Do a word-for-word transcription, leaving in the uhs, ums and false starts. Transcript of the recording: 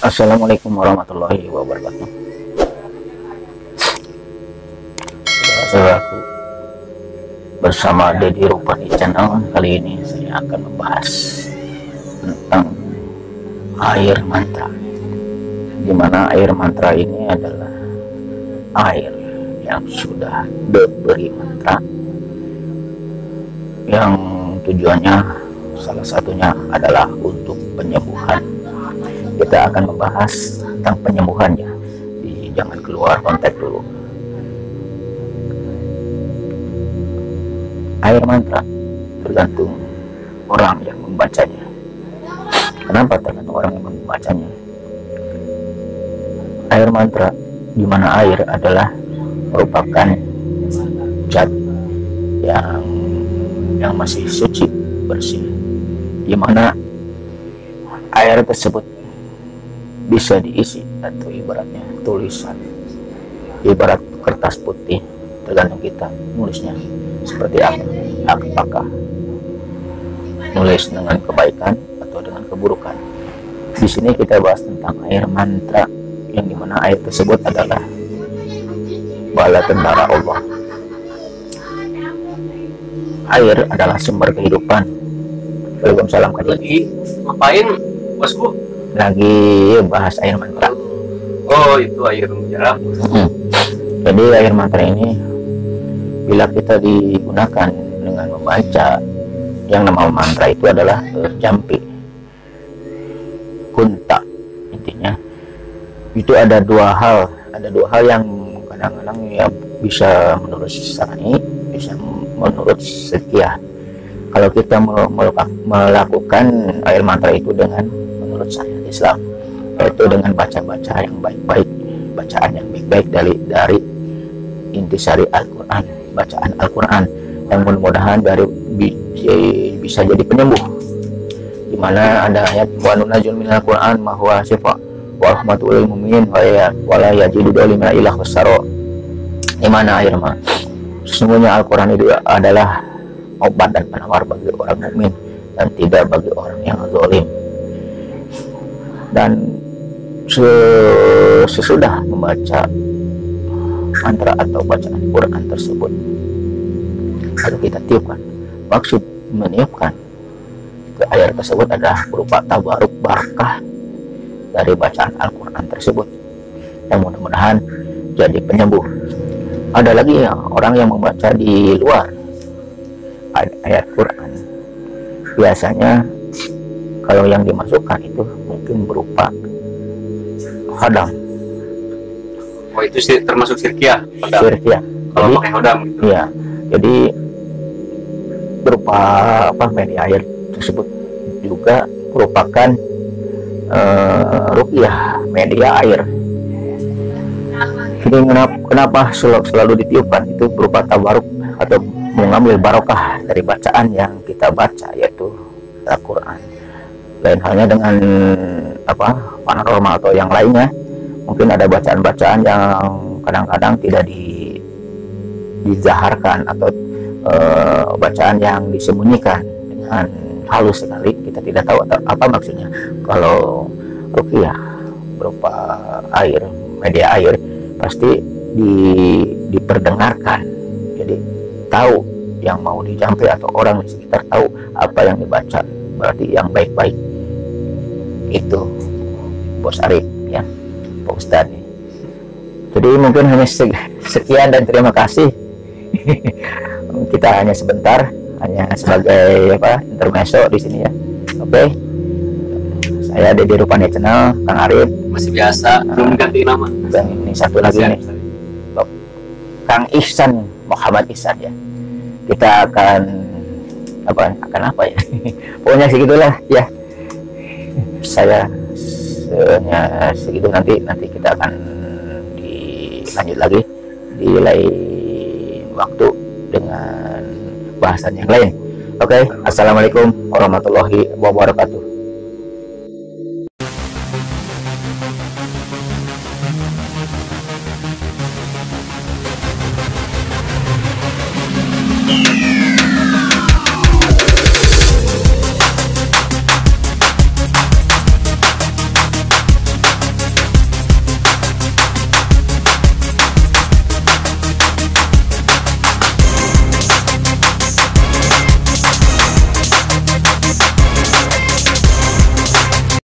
Assalamualaikum warahmatullahi wabarakatuh. Saudaraku, bersama Deddy Rupani Channel, kali ini saya akan membahas tentang air mantra, di mana air mantra ini adalah air yang sudah diberi mantra, yang tujuannya salah satunya adalah untuk penyembuhan. Kita akan membahas tentang penyembuhannya. Di, jangan keluar konteks dulu. Air mantra tergantung orang yang membacanya. Kenapa tergantung orang yang membacanya? Air mantra, di mana air adalah merupakan zat yang yang masih suci, bersih, di mana air tersebut bisa diisi, atau ibaratnya tulisan, ibarat kertas putih, tergantung kita nulisnya seperti apa. Apakah nulis dengan kebaikan atau dengan keburukan? Di sini kita bahas tentang air mantra, yang dimana air tersebut adalah bala tentara Allah. Air adalah sumber kehidupan. Waalaikumsalam. Lagi ngapain, bosku? Lagi bahas air mantra. Oh, itu air mujarab. Hmm. Jadi air mantra ini, bila kita digunakan dengan membaca yang nama mantra itu adalah uh, jampi, kunta, intinya itu ada dua hal, ada dua hal yang kadang-kadang ya bisa menurut Sani, bisa menurut Setia. Kalau kita melakukan air mantra itu dengan menurut syariat Islam, yaitu dengan baca-baca yang baik-baik, bacaan yang baik-baik dari dari intisari Al-Quran, bacaan Al-Quran yang mudah-mudahan dari bisa jadi penyembuh, dimana ada ayat wa nunazzilu minal Quran ma huwa syifa wa rahmatul lil mu'minin wa la yajidu lima ilah wasaro, dimana air mah sesungguhnya Al-Quran itu adalah obat dan penawar bagi orang mukmin dan tidak bagi orang yang zalim. Dan sesudah membaca mantra atau bacaan Quran tersebut, lalu kita tiupkan. Maksud meniupkan ke air tersebut adalah berupa tabaruk barakah dari bacaan Al-Quran tersebut, yang mudah-mudahan jadi penyembuh. Ada lagi ya, orang yang membaca di luar ayat Quran, biasanya kalau yang dimasukkan itu mungkin berupa hodam. Oh, itu sih termasuk sirkiah. Sirkiah. Kalau pakai hodam gitu. Iya. Jadi berupa apa, media air tersebut juga merupakan uh, ruqyah, media air. Jadi kenapa, kenapa selalu, selalu ditiupkan itu berupa tabaruk atau mengambil barokah dari bacaan yang kita baca, yaitu Al-Quran. Lain halnya dengan apa, paranormal atau yang lainnya, mungkin ada bacaan-bacaan yang kadang-kadang tidak di, dizaharkan atau e, bacaan yang disembunyikan dengan halus sekali, kita tidak tahu atau apa maksudnya. Kalau ruqyah berupa air, media air, pasti di, diperdengarkan, jadi tahu yang mau dijampi atau orang di sekitar tahu apa yang dibaca, berarti yang baik-baik. Itu Bos Arif ya, Pak Ustadz. Jadi mungkin hanya sekian dan terima kasih. Kita hanya sebentar, hanya sebagai apa, intermezzo di sini ya. Oke, saya Deddy Rupani Channel, Kang Arif. Masih biasa, uh, belum ganti nama. Dan ini satu lagi nih, Kang Ihsan, Muhammad Ihsan ya. Kita akan apa, akan apa ya? Pokoknya segitulah ya. Saya hanya segitu, nanti nanti kita akan dilanjut lagi di lain waktu dengan bahasan yang lain. Oke, assalamualaikum warahmatullahi wabarakatuh.